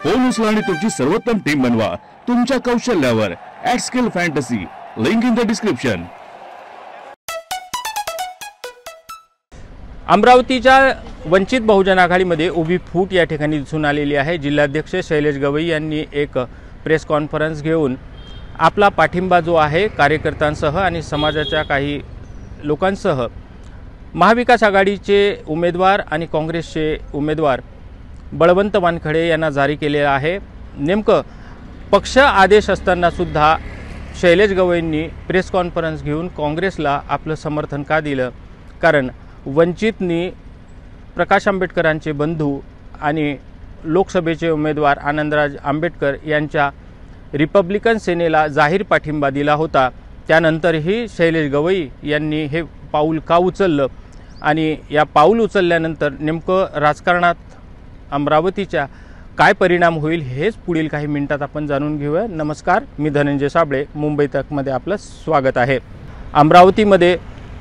Phone उचला आणि तुमची सर्वोत्तम टीम बनवा तुमच्या कौशल्यावर. @Skill fantasy, link in the description. अमरावतीच्या वंचित बहुजन आघाडीमध्ये उभी फूट या ठिकाणी दिसून आलेली आहे. जिल्हाध्यक्ष शैलेश गवई यांनी एक प्रेस कॉन्फरन्स घेऊन आपला पाठिंबा जो आहे कार्यकर्त्यांसह आणि समाजाच्या काही लोकांसह महाविकास आघाडीचे उमेदवार आणि काँग्रेसचे उमेदवार बळवंत वानखडे यांना जारी केलेला आहे. नेमकं पक्ष आदेश असताना सुद्धा शैलेश गवईंनी प्रेस कॉन्फरन्स घेऊन काँग्रेसला आपलं समर्थन का दिलं? कारण वंचितनी प्रकाश आंबेडकरांचे बंधू आणि लोकसभेचे उमेदवार आनंदराज आंबेडकर यांच्या रिपब्लिकन सेनेला जाहीर पाठिंबा दिला होता. त्यानंतरही शैलेश गवई यांनी हे पाऊल का उचललं आणि या पाऊल उचलल्यानंतर नेमकं राजकारणात अमरावतीच्या काय परिणाम होईल हेच पुढील काही मिनिटात आपण जाणून घेऊया. नमस्कार, मी धनंजय साबळे, मुंबई तकमध्ये आपलं स्वागत आहे. अमरावतीमध्ये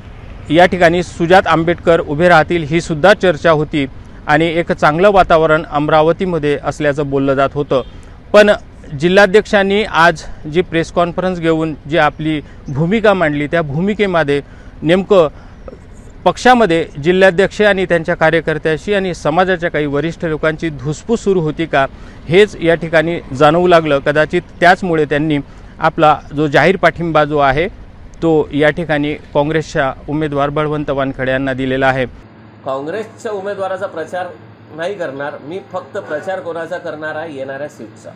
या ठिकाणी सुजात आंबेडकर उभे राहतील ही सुद्धा चर्चा होती आणि एक चांगलं वातावरण अमरावतीमध्ये असल्याचं बोललं जात होतं. पण जिल्हाध्यक्षांनी आज जी प्रेस कॉन्फरन्स घेऊन जी आपली भूमिका मांडली त्या भूमिकेमध्ये नेमकं पक्षामध्ये जिल्हाध्यक्ष आणि त्यांच्या कार्यकर्त्याशी आणि समाजाच्या काही वरिष्ठ लोकांची धुसफूस सुरू होती का हेच या ठिकाणी जाणवू लागलं. कदाचित त्याचमुळे त्यांनी आपला जो जाहीर पाठिंबा जो आहे तो या ठिकाणी काँग्रेसच्या उमेदवार बळवंत वानखडे यांना दिलेला आहे. काँग्रेसच्या उमेदवाराचा प्रचार नाही करणार मी, फक्त प्रचार कोणाचा करणार आहे येणाऱ्या सीटचा.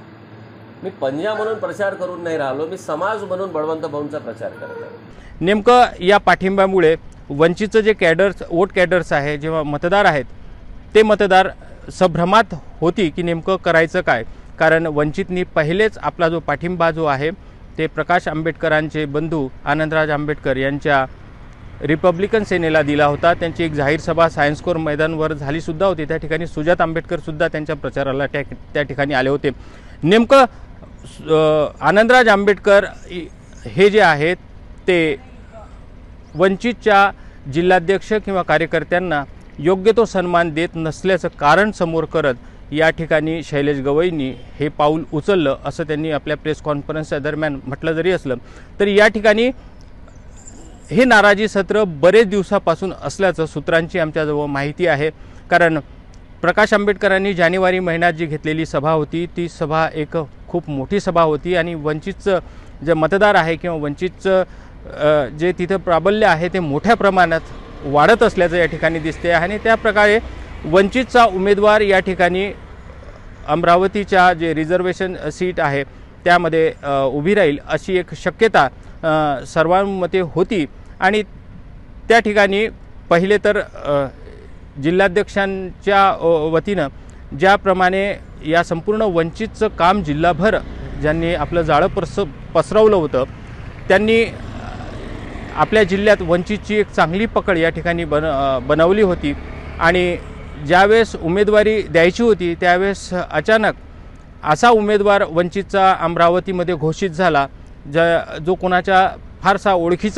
मी पंजा म्हणून प्रचार करून नाही राहिलो, मी समाज म्हणून बळवंत भाऊंचा प्रचार करत आहे. नेमकं या पाठिंब्यामुळे वंचितचं जे वोट कॅडर्स आहे, जेव्हा मतदार आहेत ते मतदार संभ्रमात होती की नेमकं करायचं काय. कारण वंचितनी पहिलेच आपला जो पाठिंबा जो आहे ते प्रकाश आंबेडकरांचे बंधू आनंदराज आंबेडकर यांच्या रिपब्लिकन सेनेला दिला होता. त्यांची एक जाहीर सभा सायन्स कोर मैदानवर झाली सुद्धा होती. त्या ठिकाणी सुजात आंबेडकर सुद्धा त्यांच्या प्रचाराला त्या ठिकाणी आले होते. नेमकं आनंदराज आंबेडकर हे जे आहेत ते वंचितच्या जिल्हाध्यक्ष किंवा कार्यकर्त्यांना योग्य तो सन्मान देत नसल्याचं कारण समोर करत या ठिकाणी शैलेश गवईंनी हे पाऊल उचललं असं त्यांनी आपल्या प्रेस कॉन्फरन्सच्या दरम्यान म्हटलं जरी असलं तरी या ठिकाणी हे नाराजी सत्र बरेच दिवसापासून असल्याचं सूत्रांची आमच्याजवळ माहिती आहे. कारण प्रकाश आंबेडकरांनी जानेवारी महिन्यात जी घेतलेली सभा होती ती सभा एक खूप मोठी सभा होती आणि वंचितचं जे मतदार आहे किंवा वंचितचं जे तिथं प्राबल्य आहे ते मोठ्या प्रमाणात वाढत असल्याचं या ठिकाणी दिसते आणि त्या प्रकारे वंचितचा उमेदवार या ठिकाणी अमरावतीच्या जे रिझर्वेशन सीट आहे त्यामध्ये उभी राहील अशी एक शक्यता सर्वांमते होती. आणि त्या ठिकाणी पहिले तर जिल्हाध्यक्षांच्या वतीनं ज्याप्रमाणे या संपूर्ण वंचितचं काम जिल्हाभर ज्यांनी आपलं जाळं पसरवलं होतं त्यांनी आपल्या जिल्ह्यात वंचितची एक चांगली पकड या ठिकाणी बनवली होती. आणि ज्यावेळेस उमेदवारी द्यायची होती त्यावेळेस अचानक असा उमेदवार वंचितचा अमरावतीमध्ये घोषित झाला जो कोणाच्या फारसा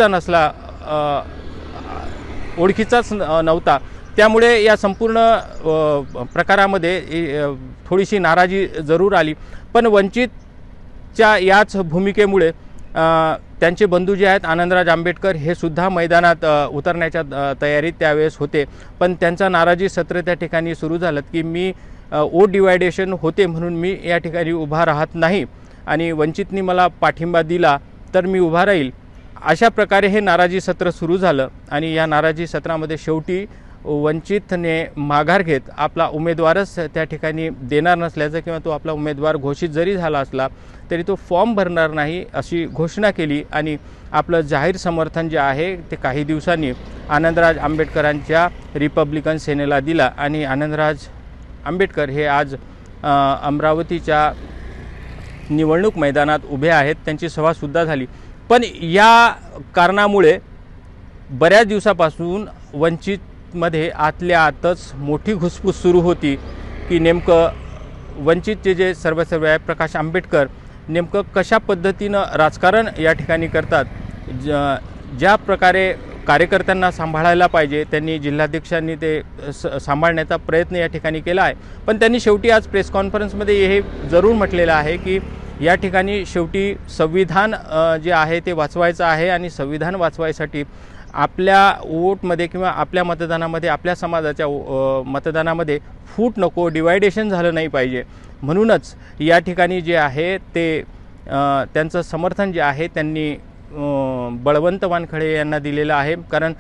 ओळखीचाच नव्हता. त्यामुळे या संपूर्ण प्रकारामध्ये थोडीशी नाराजी जरूर आली. पण वंचितच्या याच भूमिकेमुळे त्यांचे बंधू जे आहेत आनंदराज आंबेडकर हे सुद्धा मैदानात उतरण्याच्या तयारीत त्यावेळेस होते. पण त्यांचा नाराजी सत्र त्या ठिकाणी सुरू झालं की मी वोट डिवायडेशन होते म्हणून मी या ठिकाणी उभा राहत नाही आणि वंचितनी मला पाठिंबा दिला तर मी उभा राहील. अशा प्रकारे हे नाराजी सत्र सुरू झालं आणि या नाराजी सत्रामध्ये शेवटी वंचितने माघार घेत आपला उमेदवारच त्या ठिकाणी देणार नसल्याचं किंवा तो आपला उमेदवार घोषित जरी झाला असला तरी तो फॉर्म भरणार नाही अशी घोषणा केली आणि आपलं जाहीर समर्थन जे आहे ते काही दिवसांनी आनंदराज आंबेडकरांच्या रिपब्लिकन सेनेला दिला. आणि आनंदराज आंबेडकर हे आज अमरावतीच्या निवडणूक मैदानात उभे आहेत. त्यांची सभासुद्धा झाली. पण या कारणामुळे बऱ्याच दिवसापासून वंचितमध्ये आतल्या आतच मोठी घुसपूस सुरू होती की नेमकं वंचितचे जे सर्वसर्व आहे प्रकाश आंबेडकर नेमकं कशा पद्धतीनं राजकारण या ठिकाणी करतात. ज्या प्रकारे कार्यकर्त्यांना सांभाळायला पाहिजे, त्यांनी जिल्हाध्यक्षांनी ते सांभाळण्याचा प्रयत्न या ठिकाणी केला आहे. पण त्यांनी शेवटी आज प्रेस कॉन्फरन्समध्ये हे जरूर म्हटलेलं आहे की या ठिकाणी शेवटी संविधान जे आहे ते वाचवायचं आहे आणि संविधान वाचवायसाठी आपल्या वोटमध्ये किंवा आपल्या मतदानामध्ये, आपल्या समाजाच्या मतदानामध्ये फूट नको, डिवायडेशन झालं नाही पाहिजे. म्हणूनच या ठिकाणी जे आहे ते त्यांचं समर्थन जे आहे त्यांनी बळवंत वानखडे यांना दिलेलं आहे. कारण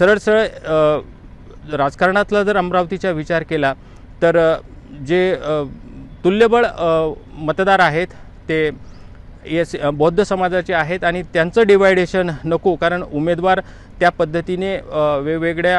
सरळ राजकारणातला जर अमरावतीचा विचार केला तर जे तुल्यबळ मतदार आहेत ते बौद्ध समाजाचे आहेत आणि त्यांचं डिवायडेशन नको. कारण उमेदवार त्या पद्धतीने वेगवेगळ्या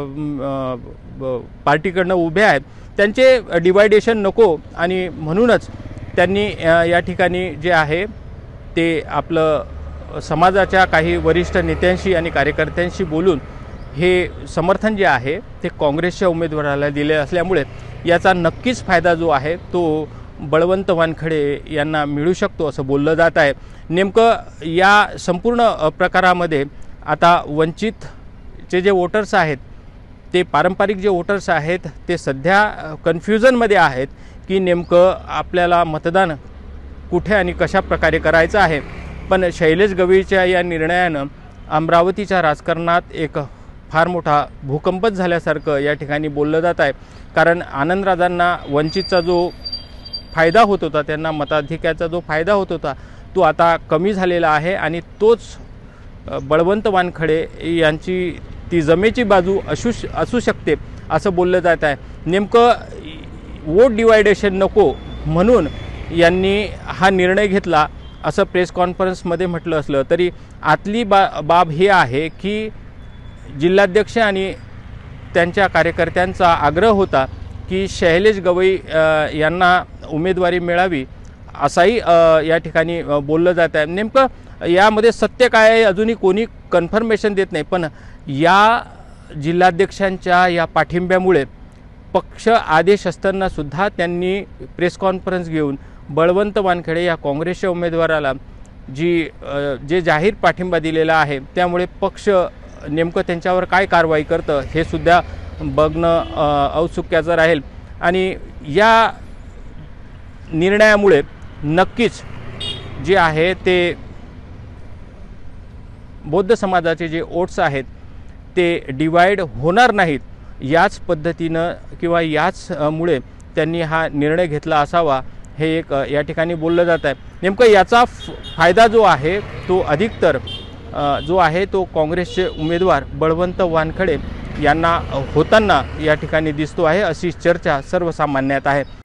पार्टीकडनं उभे आहेत, त्यांचे डिवायडेशन नको आणि म्हणूनच त्यांनी या ठिकाणी जे आहे ते आपलं समाजाच्या काही वरिष्ठ नेत्यांशी आणि कार्यकर्त्यांशी बोलून हे समर्थन जे आहे ते काँग्रेसच्या उमेदवाराला दिले असल्यामुळे याचा नक्कीच फायदा जो आहे तो बळवंत वानखडे यांना मिळू शकतो असं बोललं जात आहे. नेमकं या संपूर्ण प्रकारामध्ये आता वंचितचे जे वोटर्स आहेत ते पारंपरिक जे वोटर्स आहेत ते सध्या कन्फ्युजनमध्ये आहेत की नेमकं आपल्याला मतदान कुठे आणि कशा प्रकारे करायचं आहे. पण शैलेश गवईच्या या निर्णयानं अमरावतीच्या राजकारणात एक फार मोठा भूकंपच झाल्यासारखं या ठिकाणी बोललं जात आहे. कारण आनंदराजांना वंचितचा जो फायदा होत होता, त्यांना मताधिक्याचा जो फायदा होत होता तो आता कमी झालेला आहे आणि तोच बळवंत वानखडे यांची ती जमेची बाजू असू शकते असं बोललं जात आहे. नेमकं वोट डिवायडेशन नको म्हणून यांनी हा निर्णय घेतला असं प्रेस कॉन्फरन्समध्ये म्हटलं असलं तरी आतली बाब ही आहे की जिल्हाध्यक्ष आणि त्यांच्या कार्यकर्त्यांचा आग्रह होता की शैलेश गवई यांना उमेदवारी मिळावी असाही या ठिकाणी बोललं जात आहे. नेमकं यामध्ये सत्य काय आहे अजूनही कोणी कन्फर्मेशन देत नाही. पण या जिल्हाध्यक्षांच्या या पाठिंब्यामुळे पक्ष आदेश असतानासुद्धा त्यांनी प्रेस कॉन्फरन्स घेऊन बळवंत वानखडे या काँग्रेसच्या उमेदवाराला जे जाहीर पाठिंबा दिलेला आहे त्यामुळे पक्ष नेमकं त्यांच्यावर काय कारवाई करतं हे सुद्धा बघणं औत्सुक्याचं राहील. आणि या निर्णयामुळे नक्कीच जे आहे ते बौद्ध समाजाचे जे वोट्स आहेत ते डिवाइड होणार नाहीत. याच पद्धतीनं किंवा याचमुळे त्यांनी हा निर्णय घेतला असावा हे एक या ठिकाणी बोललं जात आहे. नेमकं याचा फायदा जो आहे तो अधिकतर जो आहे तो काँग्रेसचे उमेदवार बळवंत वानखडे यांना होताना या ठिकाणी दिसतो आहे अशी चर्चा सर्वसामान्यात आहे.